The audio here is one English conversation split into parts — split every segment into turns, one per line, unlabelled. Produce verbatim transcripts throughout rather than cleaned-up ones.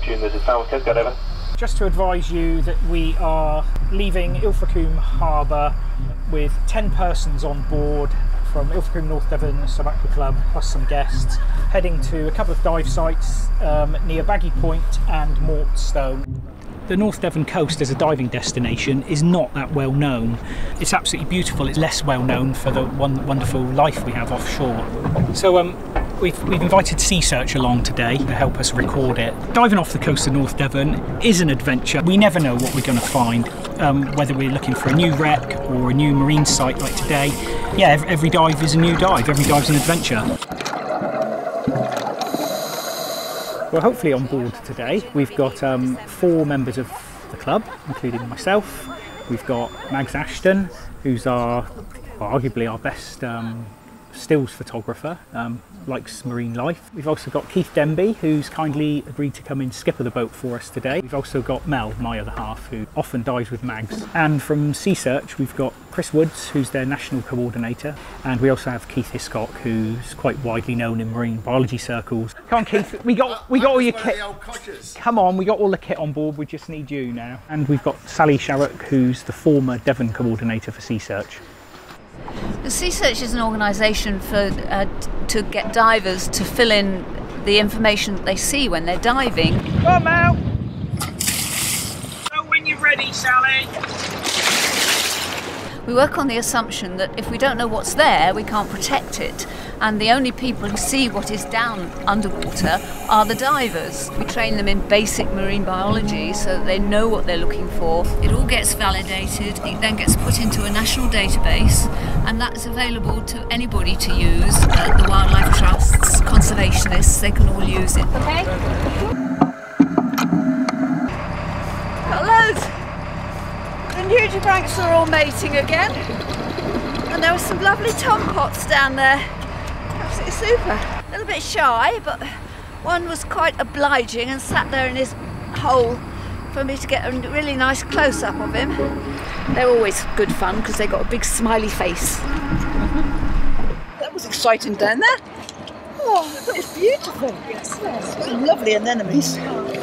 Neptune, this is Falmouth Coast Guard, over.
Just to advise you that we are leaving Ilfracombe harbour with ten persons on board from Ilfracombe, North Devon Aqua Club, plus some guests, heading to a couple of dive sites um, near Baggy Point and Mortstow. The North Devon coast as a diving destination is not that well known. It's absolutely beautiful. It's less well known for the one wonderful life we have offshore. So um, we've, we've invited Seasearch along today to help us record it. Diving off the coast of North Devon is an adventure. We never know what we're going to find, um, whether we're looking for a new wreck or a new marine site like today. Yeah, every, every dive is a new dive. Every dive's an adventure. Well, hopefully on board today we've got um, four members of the club, including myself. We've got Mags Ashton, who's our, well, arguably our best um, stills photographer, um, likes marine life. We've also got Keith Denby, who's kindly agreed to come and skipper the boat for us today. We've also got Mel, my other half, who often dives with Mags. And from Seasearch we've got Chris Woods, who's their national coordinator, and we also have Keith Hiscock, who's quite widely known in marine biology circles. Come on, Keith, we got we got all your kit. Come on, we got all the kit on board. We just need you now. And we've got Sally Sharrock, who's the former Devon coordinator for Seasearch.
The Seasearch is an organisation for uh, to get divers to fill in the information that they see when they're diving.
Come out. Know when you're ready, Sally.
We work on the assumption that if we don't know what's there, we can't protect it. And the only people who see what is down underwater are the divers. We train them in basic marine biology so that they know what they're looking for. It all gets validated, it then gets put into a national database, and that's available to anybody to use. Uh, the wildlife trusts, conservationists, they can all use it. Okay. Got loads. The nudibranchs are all mating again. And there were some lovely tompots down there. Absolutely super. A little bit shy, but one was quite obliging and sat there in his hole for me to get a really nice close-up of him. They're always good fun because they've got a big smiley face.
That was exciting down there. Oh, that was beautiful. Yes, yes. Some lovely anemones.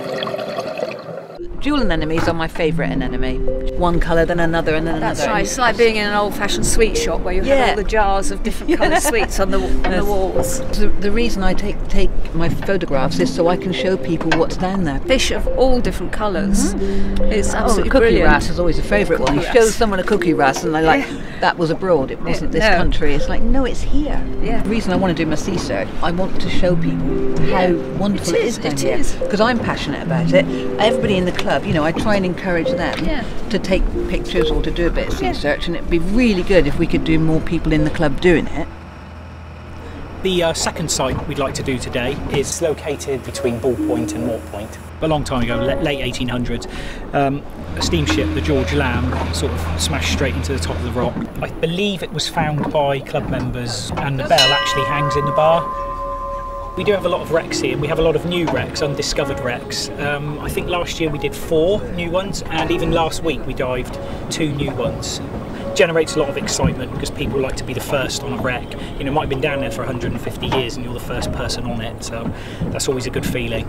Dual anemones are my favourite anemone. One colour, then another, and then
That's
another.
right. It's like being in an old-fashioned sweet shop where you
Yeah.
have all the jars of different
Yeah.
coloured sweets on the on
Yes.
the walls.
The, the reason I take take my photographs is so I can show people what's down there.
Fish of all different colours.
Mm-hmm.
It's
Oh,
absolutely
the cookie
brilliant.
wrasse is always a favourite one. You
Cookie
show
wrasse.
someone a cookie wrasse and they're like,
Yeah.
that was abroad, it wasn't this
No.
country. It's like, no, it's here.
Yeah.
The reason I want to do my Seasearch, I want to show people how wonderful
It
it
is,
is down
it
here.
is.
Because I'm passionate about it. Everybody in the club, you know, I try and encourage them
Yeah.
to take pictures or to do a bit of
Yeah.
Seasearch, and it'd be really good if we could do more people in the club doing it.
The uh, second site we'd like to do today is located between Bull Point and Mort Point. A long time ago, late eighteen hundreds, um, a steamship, the George Lamb, sort of smashed straight into the top of the rock. I believe it was found by club members, and the bell actually hangs in the bar. We do have a lot of wrecks here, and we have a lot of new wrecks, undiscovered wrecks. Um, I think last year we did four new ones, and even last week we dived two new ones. Generates a lot of excitement because people like to be the first on a wreck. You know, it might have been down there for one hundred and fifty years and you're the first person on it, so that's always a good feeling.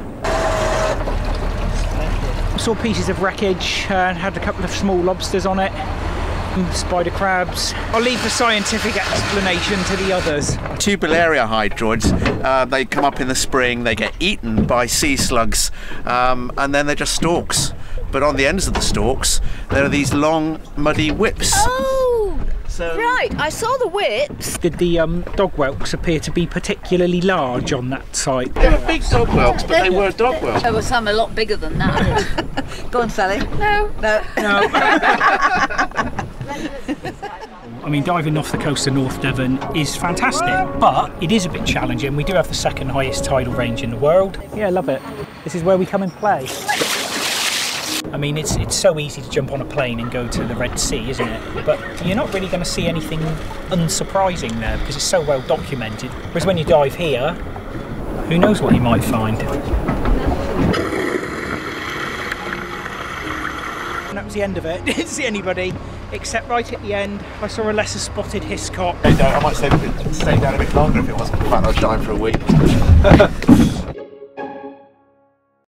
Saw pieces of wreckage and had a couple of small lobsters on it, spider crabs. I'll leave the scientific explanation to the others.
Tubularia hydroids, uh, they come up in the spring, they get eaten by sea slugs, um, and then they're just stalks. But on the ends of the stalks, there are these long, muddy whips.
Oh,
So,
right. I saw the whips.
Did the um, dog whelks appear to be particularly large on that site?
they were big dog whelks, but they were dog whelks.
There were some a lot bigger than that.
Go on, Sally.
No.
No.
No. I mean, diving off the coast of North Devon is fantastic, but it is a bit challenging. We do have the second highest tidal range in the world. Yeah, I love it. This is where we come and play. I mean, it's it's so easy to jump on a plane and go to the Red Sea, isn't it? But you're not really going to see anything unsurprising there because it's so well documented. Whereas when you dive here, who knows what you might find. And that was the end of it. Didn't see anybody, except right at the end, I saw a lesser spotted Hiscock.
I might stay, stay down a bit longer if it wasn't fun. I was diving for a week.